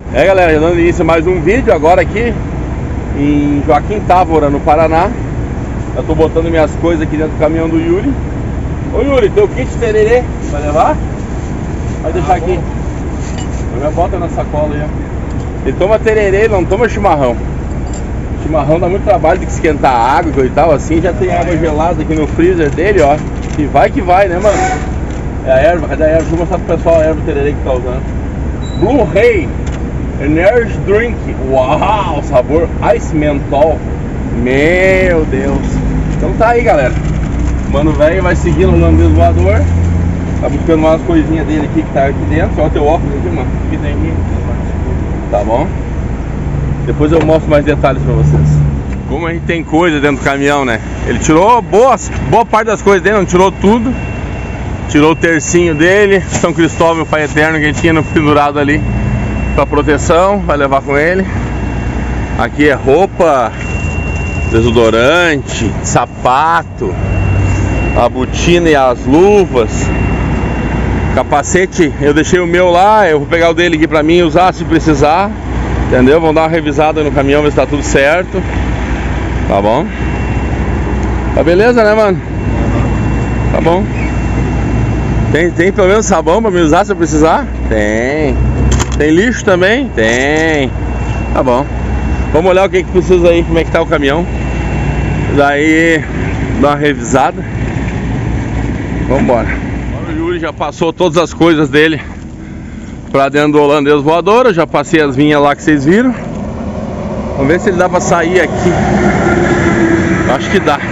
Galera, já dando início a mais um vídeo agora aqui em Joaquim Távora, no Paraná. Eu tô botando minhas coisas aqui dentro do caminhão do Yuri. Ô Yuri, teu kit tererê, vai levar? Vai deixar aqui. Já bota na sacola aí, ó. Ele toma tererê, não toma chimarrão. Chimarrão dá muito trabalho, tem que esquentar a água e tal, assim. Já tem água gelada aqui no freezer dele, ó. E vai que vai, né, mano? É a erva, cadê a erva? Deixa eu mostrar pro pessoal a erva tererê que tá usando. Blue Ray Energy Drink. Uau, sabor Ice Menthol. Meu Deus. Então tá aí, galera. Mano velho vai seguindo o holandês voador. Tá buscando umas coisinhas dele aqui que tá aqui dentro. Olha o teu óculos aqui, mano. O que tem aqui? Tá bom? Depois eu mostro mais detalhes pra vocês. Como a gente tem coisa dentro do caminhão, né? Ele tirou boa parte das coisas dele, não tirou tudo. Tirou o tercinho dele, São Cristóvão, o Pai Eterno, que a gente tinha pendurado ali pra proteção, vai levar com ele. Aqui é roupa, desodorante, sapato, a botina e as luvas. Capacete, eu deixei o meu lá, eu vou pegar o dele aqui pra mim usar se precisar. Entendeu? Vamos dar uma revisada no caminhão, ver se tá tudo certo. Tá bom? Tá beleza, né, mano? Tá bom. Tem pelo menos sabão pra me usar se eu precisar? Tem. Tem lixo também? Tem. Tá bom. Vamos olhar o que precisa aí, como é que tá o caminhão. Daí, dar uma revisada. Vamos embora. O Yuri já passou todas as coisas dele pra dentro do holandês voador. Eu já passei as minhas lá que vocês viram. Vamos ver se ele dá pra sair aqui. Acho que dá.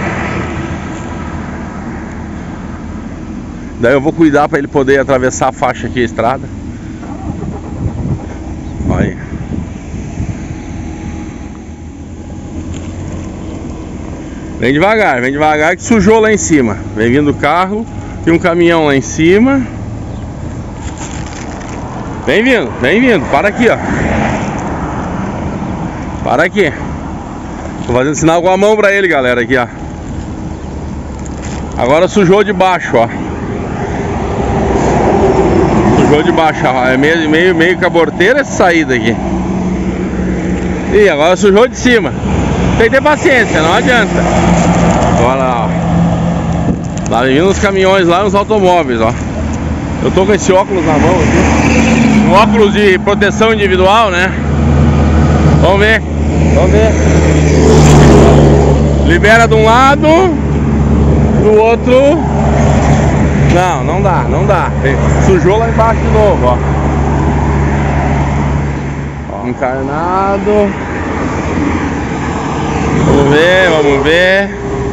Daí eu vou cuidar pra ele poder atravessar a faixa aqui, a estrada. Olha. Vem devagar que sujou lá em cima. Vem vindo o carro, tem um caminhão lá em cima. Vem vindo, para aqui, ó. Para aqui. Tô fazendo sinal com a mão pra ele, galera, aqui, ó. Agora sujou de baixo, ó. Sujou de baixo, ó. É meio caborteira essa saída aqui. E agora sujou de cima. Tem que ter paciência, não adianta. Olha lá, ó. Lá vindo os caminhões, lá nos automóveis, ó. Eu tô com esse óculos na mão aqui. Um óculos de proteção individual, né? Vamos ver. Libera de um lado, do outro. Não dá. Sujou lá embaixo de novo, ó. Encarnado. Vamos ver.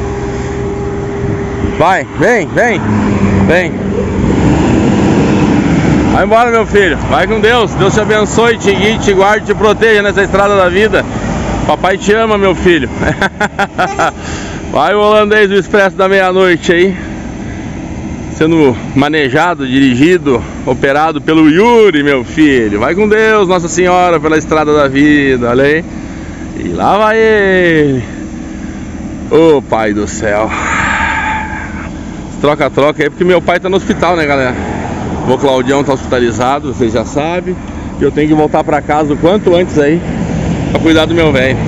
Vai, vem. Vai embora, meu filho. Vai com Deus. Deus te abençoe, te guie, te guarde, te proteja nessa estrada da vida. Papai te ama, meu filho. Vai o holandês do Expresso da Meia-Noite aí, sendo manejado, dirigido, operado pelo Yuri, meu filho. Vai com Deus, Nossa Senhora, pela estrada da vida. Olha aí. E lá vai ele. Ô Pai do céu. Troca aí, porque meu pai tá no hospital, né, galera? O Claudião tá hospitalizado, vocês já sabem. E eu tenho que voltar pra casa o quanto antes aí, pra cuidar do meu velho.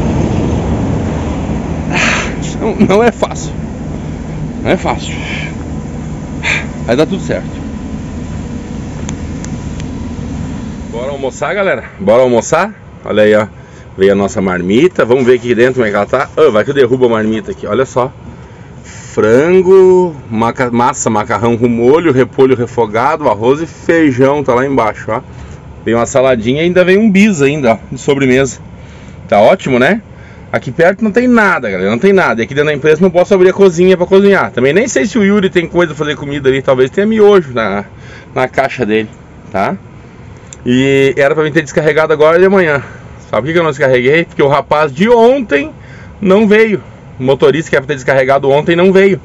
Não é fácil. Não é fácil. Vai dar tudo certo. Bora almoçar, galera? Bora almoçar? Olha aí, ó. Veio a nossa marmita. Vamos ver aqui dentro como é que ela tá. Oh, vai que eu derrubo a marmita aqui, olha só. Frango, massa, macarrão com molho, repolho refogado, arroz e feijão, tá lá embaixo, ó. Vem uma saladinha e ainda vem um bis ainda, ó, de sobremesa. Tá ótimo, né? Aqui perto não tem nada, galera, não tem nada. E aqui dentro da empresa não posso abrir a cozinha pra cozinhar. Também nem sei se o Yuri tem coisa pra fazer comida ali. Talvez tenha miojo na caixa dele, tá? E era pra mim ter descarregado agora de manhã. Sabe por que eu não descarreguei? Porque o rapaz de ontem não veio. O motorista que era pra ter descarregado ontem não veio.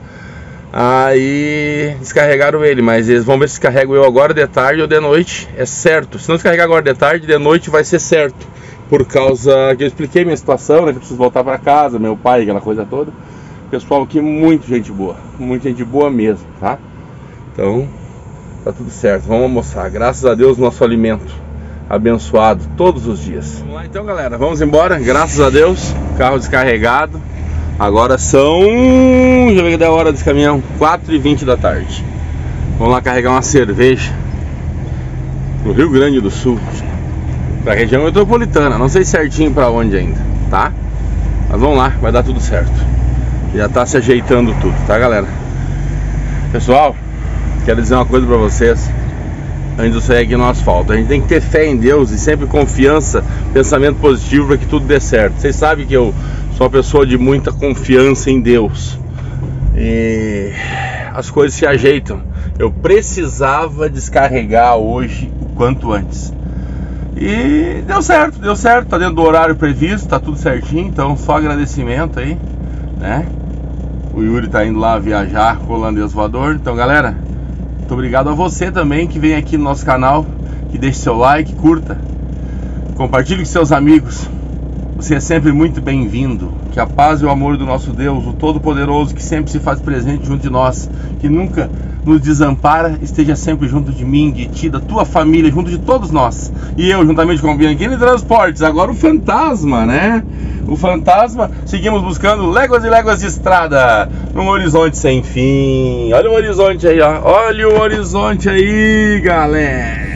Aí descarregaram ele, mas eles vão ver se descarrego eu agora de tarde ou de noite. É certo, se não descarregar agora de tarde, de noite vai ser certo. Por causa que eu expliquei minha situação, né, que eu preciso voltar pra casa, meu pai, aquela coisa toda. Pessoal aqui, muita gente boa mesmo, tá? Então, tá tudo certo, vamos almoçar. Graças a Deus, nosso alimento abençoado todos os dias. Vamos lá então, galera, vamos embora, graças a Deus, carro descarregado. Agora são, deixa eu ver que é a hora desse caminhão, 4h20 da tarde. Vamos lá carregar uma cerveja no Rio Grande do Sul, pra região metropolitana, não sei certinho pra onde ainda, tá? Mas vamos lá, vai dar tudo certo. Já tá se ajeitando tudo, tá, galera? Pessoal, quero dizer uma coisa pra vocês antes de eu sair aqui no asfalto. A gente tem que ter fé em Deus e sempre confiança, pensamento positivo para que tudo dê certo. Vocês sabem que eu sou uma pessoa de muita confiança em Deus e as coisas se ajeitam. Eu precisava descarregar hoje o quanto antes e deu certo, tá dentro do horário previsto, tá tudo certinho. Então só agradecimento aí, né? O Yuri tá indo lá viajar com o holandês voador. Então, galera, muito obrigado a você também que vem aqui no nosso canal, que deixe seu like, curta, compartilhe com seus amigos. Você é sempre muito bem-vindo. Que a paz e o amor do nosso Deus, o Todo-Poderoso, que sempre se faz presente junto de nós, que nunca nos desampara, esteja sempre junto de mim, de ti, da tua família, junto de todos nós. E eu, juntamente com o Bianchini Transportes, agora o Fantasma, né? O Fantasma, seguimos buscando léguas e léguas de estrada num horizonte sem fim. Olha o horizonte aí, ó. Olha o horizonte aí, galera.